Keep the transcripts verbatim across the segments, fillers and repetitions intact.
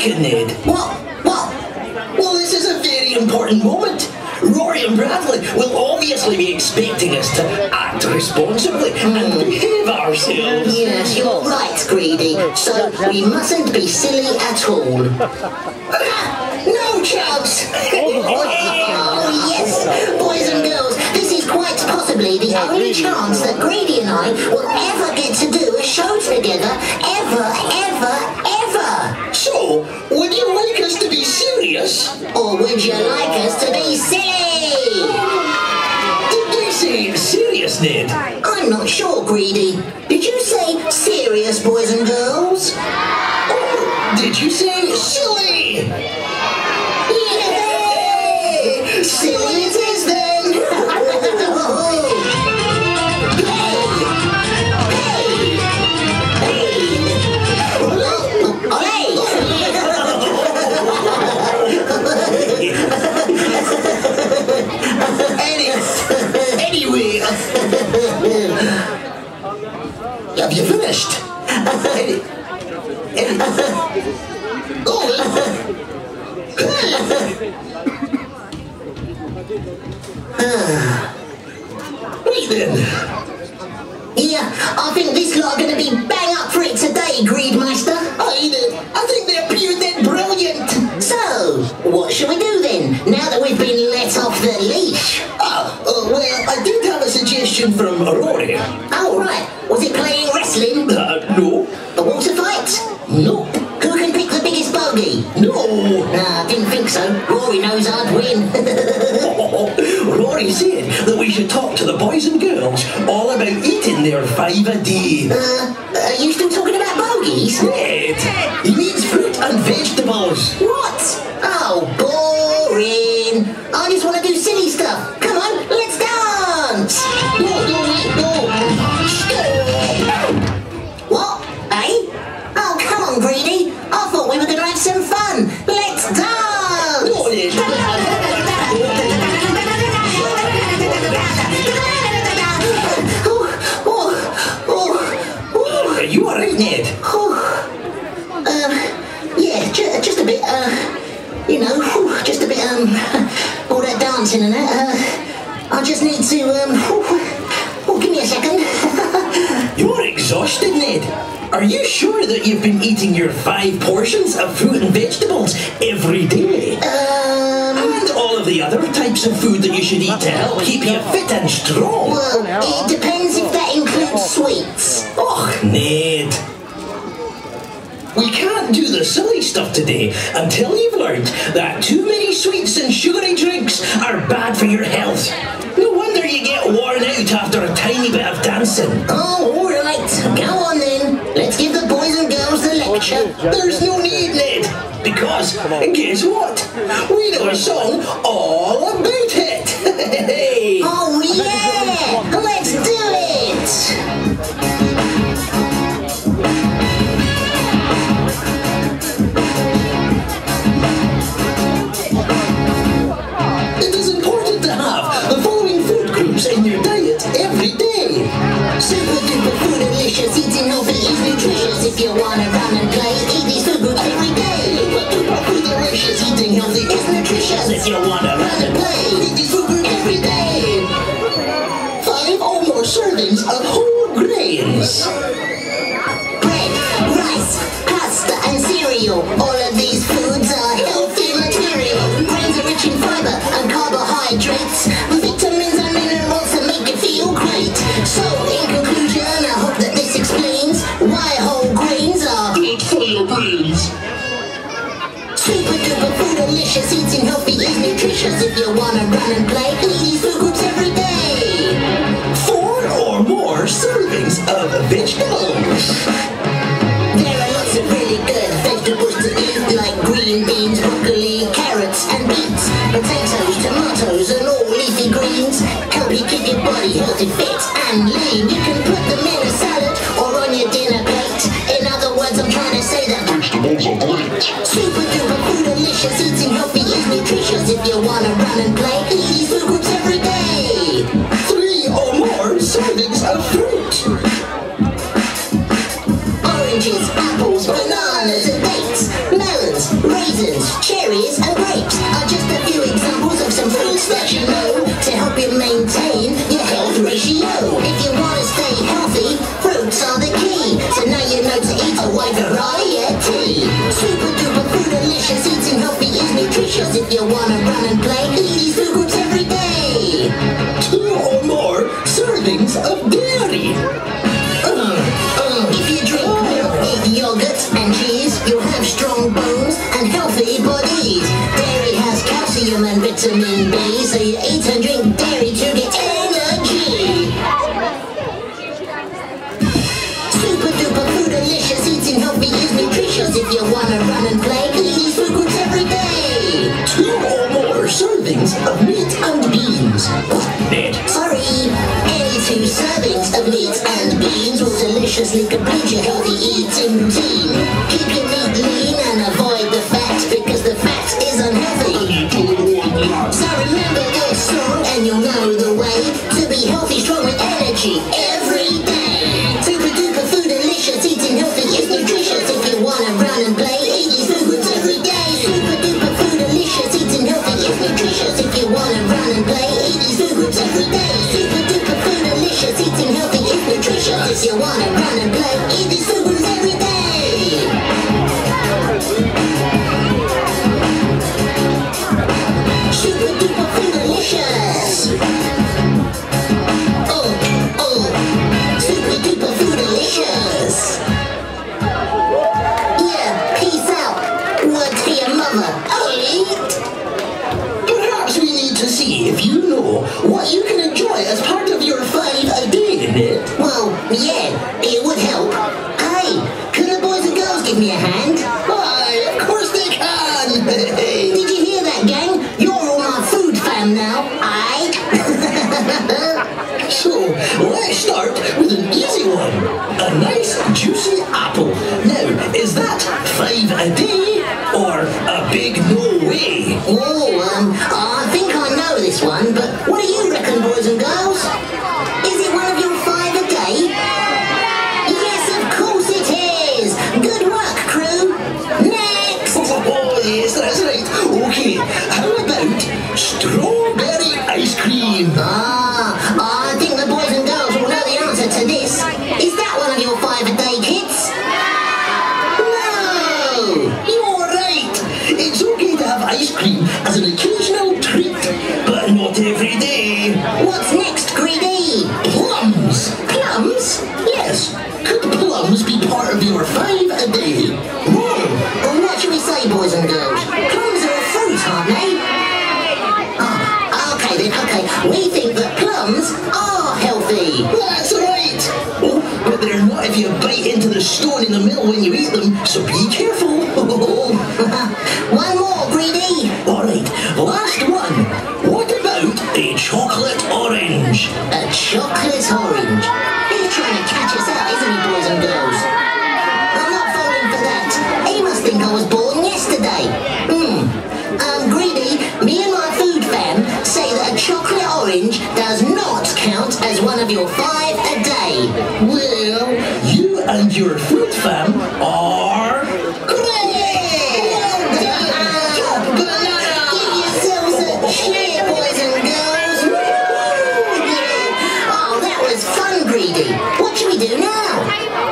second, Ned. What? What? Well, this is a very important moment. Rory and Bradley will obviously be expecting us to act responsibly mm. and behave ourselves. Yes, you're right, Greedy. So we mustn't be silly at all. No chance! Oh, yes! Boys and girls, this is quite possibly the only chance that Greedy and I will ever get to do a show together. Ever, ever, ever! So, would you like us to be serious? Or would you like us to be silly? Did you say serious, Ned? I'm not sure, Greedy. Did you say serious, boys and girls? Or did you say silly? Yay! Silly it is then! Anyway, have you finished? Any, any, oh, right then. Yeah, I think this lot are going to be bang up for it today, Greedmeister. I, I think they appeared then brilliant. So, what shall we do then, now that we've been let off the leash? Ah, uh, well, I did have a suggestion from Rory. Oh, right. Was it playing wrestling? Uh, no. A water fight? No. Who can pick the biggest bogey? No. Nah, didn't think so. Rory knows I'd win. Rory said that we should talk to the boys and girls all about eating their five a day. Uh, are you still talking about bogeys? Ned, he means fruit and vegetables. What? Oh, boring. I just want to do silly stuff. Come on, let's dance. No, no, no. Stop. What? Eh? Oh, come on, Greedy. I thought we were going to have some fun. Let's dance. No, Ned. Are you alright, Ned? Oh, um, yeah, ju just a bit, uh, you know, whew, just a bit, um, all that dancing and that, uh, I just need to, um, oh, give me a second. You're exhausted, Ned. Are you sure that you've been eating your five portions of fruit and vegetables every day? Um... And all of the other types of food that you should eat to help keep you fit and strong? Well, it depends if that includes sweets. Oh, Ned. We can't do the silly stuff today until you've learned that too many sweets and sugary drinks are bad for your health. No wonder you get worn out after a tiny bit of dancing. Oh, all right. Go on then. Let's give the boys and girls the lecture. There's no need, Ned. Because, guess what? We know a song all about it. Hey. Oh, yeah. Let's do it. It is important to have the following food groups in your diet every day. Super duper food delicious, eating healthy is nutritious. If you wanna run and play, eat these food groups every day. Super duper food delicious, eating healthy is nutritious. If you wanna run and play, eat these food groups every day. Five or more servings of whole grains. Bread, rice, pasta and cereal. All of these foods are healthy material. Grains are rich in fiber and carbohydrates, vitamins and minerals that make you feel great. So, in conclusion, I hope that this explains why whole grains are good for your brains. super duper food delicious. Eating healthy is nutritious. If you wanna run and play, eat these food groups every day. Four or more servings of vegetables. There are lots of really good vegetables to eat, like green beans, broccoli, carrots and beets, potatoes, tomatoes and all leafy greens. Help you keep your body healthy, fit and lean. You can put them in a salad or on your dinner plate. In other words, I'm trying to say that Vegetables are great. super duper food delicious. Eating healthy is nutritious. If you wanna run and play, eat these food groups every day. Three or more servings of fruit. Oranges, apples, bananas and dates, melons, cheese, you'll have strong bones and healthy bodies. Dairy has calcium and vitamin B, so you eat and drink dairy to get energy. Super duper food delicious, eating healthy is nutritious. If you wanna run and play, eat these food groups every day. Two or more servings of meat and beans. Ned. Sorry, any two servings of meat and beans will deliciously complete your healthy eating routine. Keep your meat lean and avoid the fat, because the fat is unhealthy. So remember this song and you'll know the way to be healthy, strong with energy every day. Super duper food delicious, eating healthy is nutritious. If you wanna run and play, eat these food groups every day. Super duper food delicious, eating healthy is nutritious. If you wanna run and play, eat these food groups every day. Super duper food delicious, eating healthy is nutritious. If you wanna run and play, eat these food groups every day. Super duper food delicious. Oh, oh, super duper food delicious. Yeah, peace out. Word to your mother. I'll eat. Perhaps we need to see if you know what you can enjoy as part of your five a day, Ned. Well, yeah, it would help. Hey, can the boys and girls give me a hand? Why, of course they can! Did you hear that, gang? You're all my food fam now, aye? So, let's start with an easy one. A nice, juicy apple. Now, is that five a day or a big no way? Oh, um, I think I know this one, but what do you reckon, boys and girls? Is it one of your five a day? Yes, of course it is! Good work, crew! Next! Oh, yes, that's right. Okay, how about strawberry ice cream? Ah, I think the boys and girls will know the answer to this. Is that one of your five a day, kids? No! You're right. It's okay to have ice cream as an occasional treat, but not every day. What's next, Greedy? Plums. Plums? Yes. Could plums be part of your five a day? Hmm, well, what should we say, boys and girls? Plums are a fruit, aren't they? Oh, okay then, okay. We think that plums are healthy. That's right. Oh, but they're not if you bite into the stone in the middle when you eat them, so be careful. One more, Greedy. Alright, last one. What about a chocolate orange? A chocolate orange. He's trying to catch us out, isn't he, boys and girls? I'm not falling for that. He must think I was born yesterday. Hmm. Um, Greedy, me and my food fam say that a chocolate orange does not count as one of your five a day. Well, you and your food fam are Great! Well done! banana! Give yourselves a cheer, boys and girls. Woo! Yeah. Oh, that was fun, Greedy. What should we do now?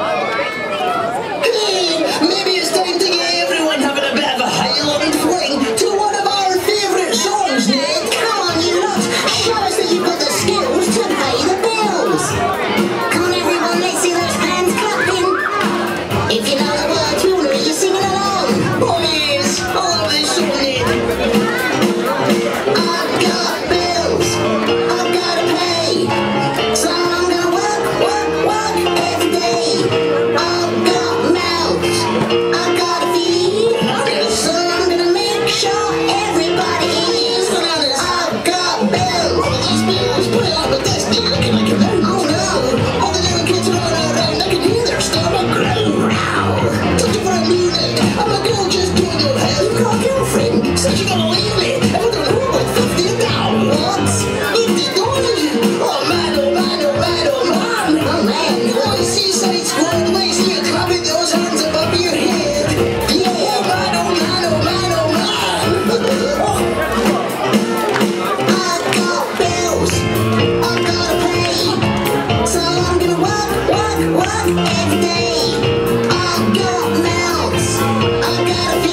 Hey, maybe it's time to get everyone having a bit of a Highland fling to one of our favourite songs, Ned. Come on, you lot. Show us that you've got the skills to pay the bills. Come on, everyone. Let's see those hands clapping. If you know the words, we want to hear you singing along. Oh yes, I love this song, Ned. I've got bills I've got to pay, so I'm gonna work, work, work every day. I've got mouths I've got to feed, so I'm gonna make sure everybody eats. I've got bills. These bills put it on the desk, they're looking like a mouse. Oh no! All the little kids running around, I can hear their stomach growl. Such a brand new Ned. I'm a girl just doing your hair. You've got a girlfriend? Said you're gonna leave me. I'm gonna home like fifty dollars. What? fifty dollars? Oh man, oh man, oh man, oh man. Oh man! On the Seaside Square, the way see you clapping those hands above your head. Yeah! Oh man, oh man, oh man, oh man. I've got bills I've got to pay, so I'm gonna work, work, work every day. I've got mouths I've got to feed.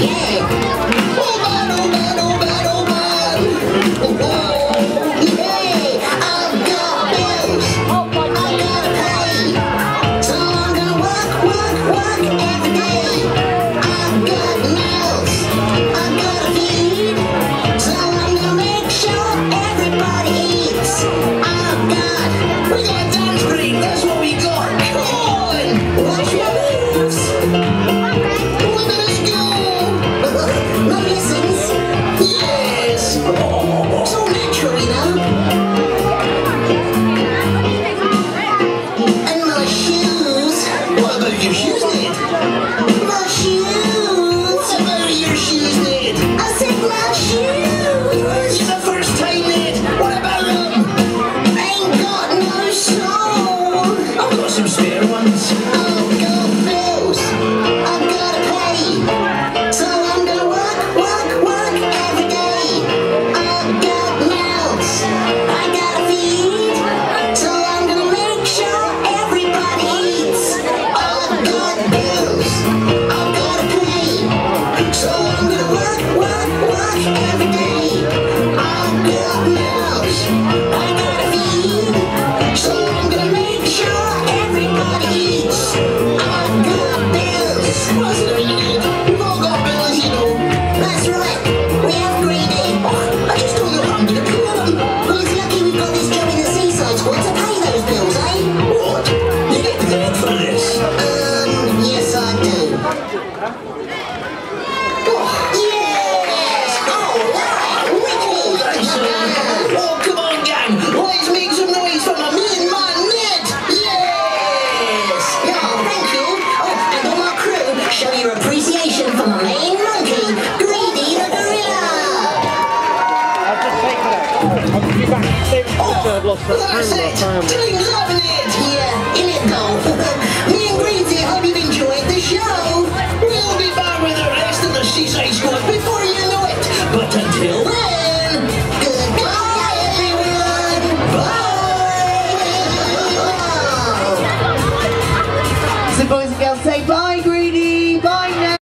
Yeah. Oh man, oh man, oh man, oh man. Oh, yeah. I've got bills. I've got to pay. So I'm gonna work, work, work every day. I've got meals. I've got to feed. So I'm gonna make sure everybody eats. I've got, we got a dance break. That's what we got. Come on. Watch your moves. Look at us go. No lessons. Yes. Oh, it's all natural, you know. And my shoes. What about your shoes, Ned? My shoes. What about your shoes, Ned? I said my shoes. It's the first time, Ned. What about them? Ain't got no soul. I've got some spare ones. I've got bills. I've got to pay. So I'm gonna work, work, work every day. I've got mouths. I gotta feed. So I'm gonna make sure everybody eats. I've got bills. I've got to pay. So I'm gonna work, work, work every day. I've got mouths. I gotta feed. So I'm gonna make sure everybody eats. I've got bills. What's it that you need? We've all got bills, you know. That's right. We have greedy. Oh, I just don't know how I'm going to pay them. Well, it's lucky we've got this job in the Seaside squad to pay those bills, eh? What? You get paid for this? Um, yes I do. Oh, Yes! Alright, wicked! nice. Oh, come on, gang. Let's make some noise for my main man, Ned. Yes! Yeah, thank you. Oh, and all our crew, show your appreciation for my main monkey, Greedy the gorilla! I've just taken it. I'll give you back six because I've lost that That's room. it. Time's up, Ned. Yeah, in it go. Me and Greedy hope you've enjoyed the show. We'll be back with the rest of the Seaside squad before you know it. But until then, Goodbye, everyone. Bye. So boys and girls, say bye.